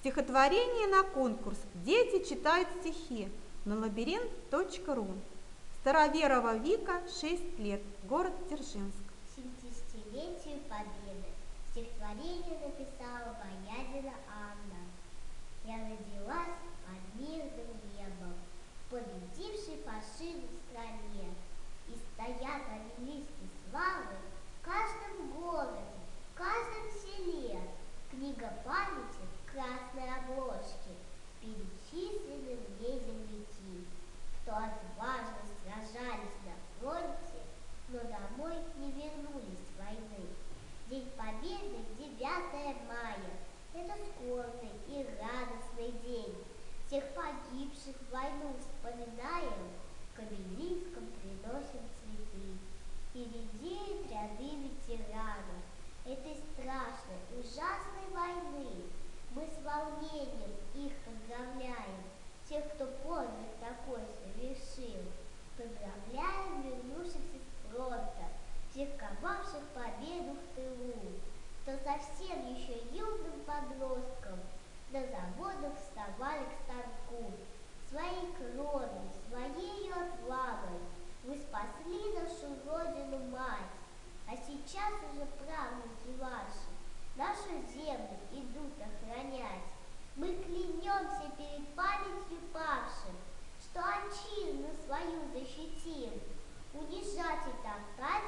Стихотворение на конкурс. Дети читают стихи на лабиринт.ру. Староверова Вика, 6 лет, город Дзержинск. К 70-летию Победы стихотворение написала Боярина Анна. Я родилась под мирным небом, в победившей фашизм стране, и стоят обелиски славы в каждом городе, в каждом селе. Книга памяти в красной обложке, перечислены в ней земляки, кто отважно сражались на фронте, но домой не вернулись с войны. День Победы, 9 мая, это скорбный и радостный день. Всех погибших в войну вспоминаем, к обелискам приносим цветы. И редеют ряды ветеранов этой страшной, ужасной войны. Мы с волнением их поздравляем, тех, кто подвиг такой совершил. Поздравляем вернувшихся с фронта, тех, ковавших победу в тылу, кто совсем еще юным подростком на заводах вставали к станку. Своей кровью, своей отвагой вы спасли нашу родину мать, а сейчас уже правнуки ваши нашу землю идут охранять. Мы клянемся перед памятью павшим, что отчизну свою защитим, унижать и топтать